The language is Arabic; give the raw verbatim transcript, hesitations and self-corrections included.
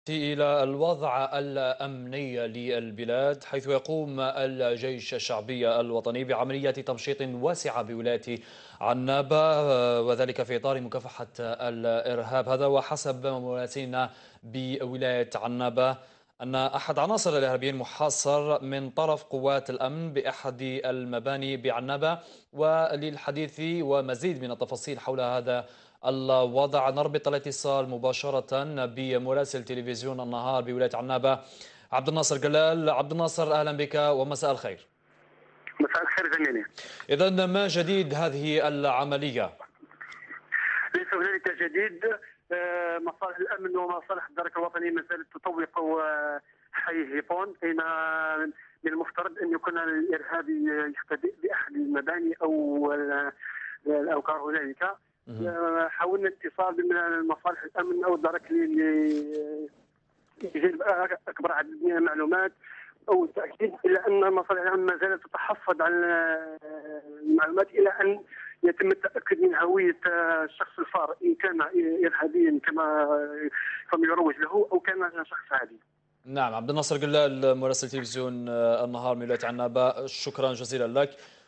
إلى الوضع الأمني للبلاد، حيث يقوم الجيش الشعبي الوطني بعملية تمشيط واسعة بولاية عنابة، وذلك في إطار مكافحة الإرهاب. هذا وحسب مراسلنا بولاية عنابة أن أحد عناصر الإرهابيين محاصر من طرف قوات الأمن بأحد المباني بعنابة. وللحديث ومزيد من التفاصيل حول هذا الوضع نربط الاتصال مباشرة بمراسل تلفزيون النهار بولاية عنابة عبد الناصر جلال. عبد الناصر، أهلا بك ومساء الخير. مساء الخير زميلي. إذا ما جديد هذه العملية؟ ليس هنالك جديد. آه، مصالح الامن ومصالح الدرك الوطني ما زالت تطوق آه، حي هيبون، اين من المفترض ان يكون الارهابي يختبئ باحد المباني او الاوقار هنالك. آه، حاولنا الاتصال من مصالح الامن او الدرك لجلب اكبر عدد من المعلومات او التاكيد، الا ان مصالح الامن ما زالت تتحفظ على المعلومات الى ان يتم التاكد من هويه الشخص الفار، ان كان ارهابيا كما كما يروج له او كان شخص عادي. نعم، عبد الناصر جلال مراسل تلفزيون النهار من ولاية عنابة، شكرا جزيلا لك.